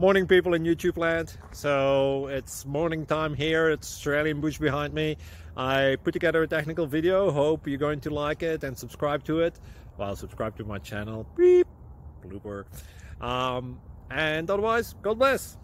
Morning, people in YouTube land. So it's morning time here. It's Australian bush behind me. I put together a technical video. Hope you're going to like it and subscribe to it. Well, subscribe to my channel. Beep. Blooper. And otherwise, God bless.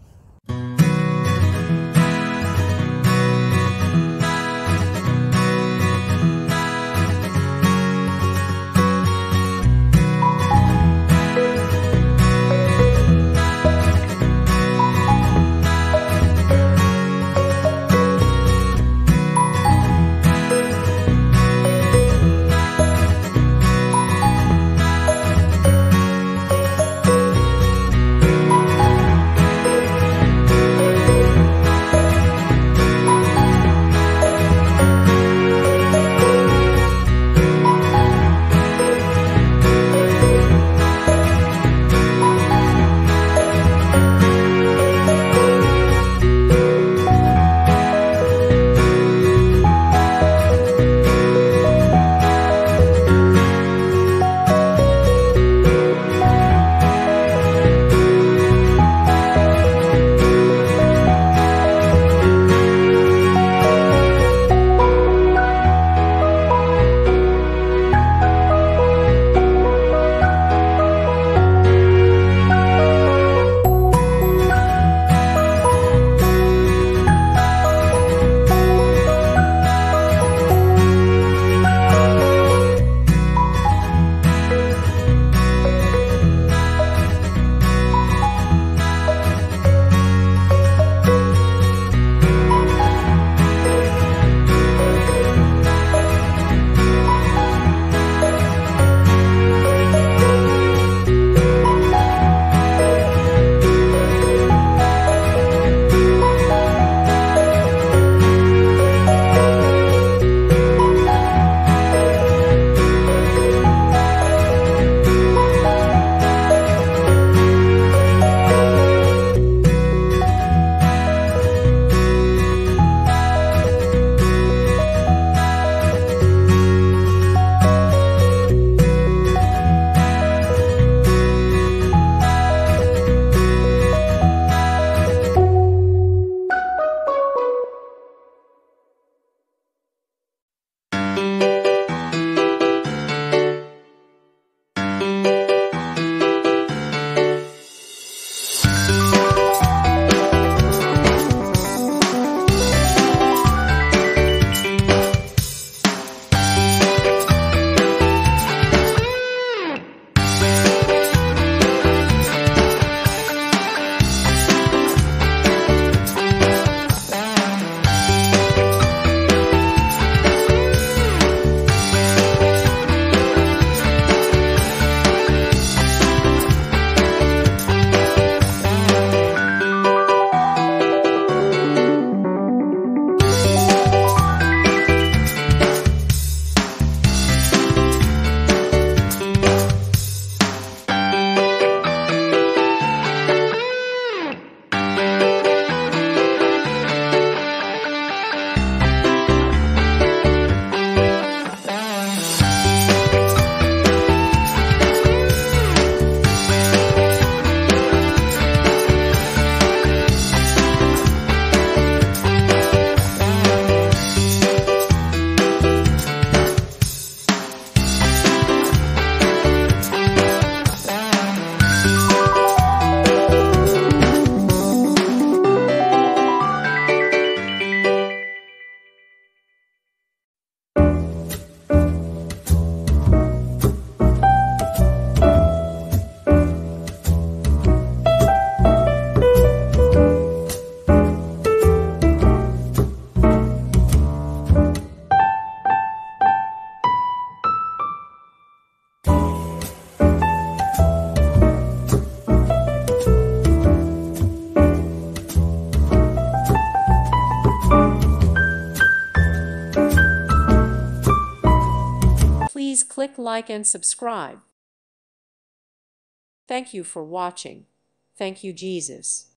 Please click like and subscribe. Thank you for watching. Thank you, Jesus.